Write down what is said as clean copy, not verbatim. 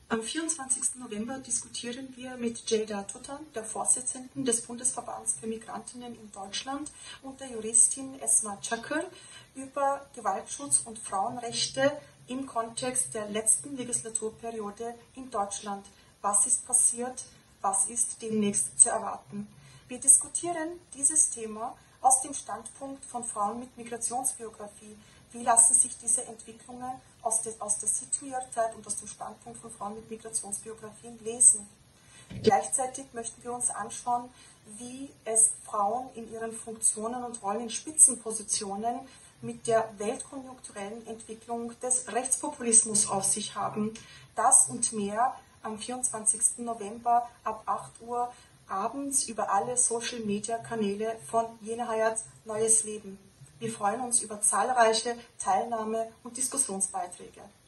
Am 24. November diskutieren wir mit Ceyda Tutan, der Vorsitzenden des Bundesverbands für Migrantinnen in Deutschland, und der Juristin Esma Çakır über Gewaltschutz und Frauenrechte im Kontext der letzten Legislaturperiode in Deutschland. Was ist passiert? Was ist demnächst zu erwarten? Wir diskutieren dieses Thema aus dem Standpunkt von Frauen mit Migrationsbiografie. Wie lassen sich diese Entwicklungen aus der Situierzeit und aus dem Standpunkt von Frauen mit Migrationsbiografien lesen? Gleichzeitig möchten wir uns anschauen, wie es Frauen in ihren Funktionen und Rollen in Spitzenpositionen mit der weltkonjunkturellen Entwicklung des Rechtspopulismus auf sich haben. Das und mehr am 24. November ab 8 Uhr abends über alle Social-Media-Kanäle von Yeni Hayat Neues Leben. Wir freuen uns über zahlreiche Teilnahme- und Diskussionsbeiträge.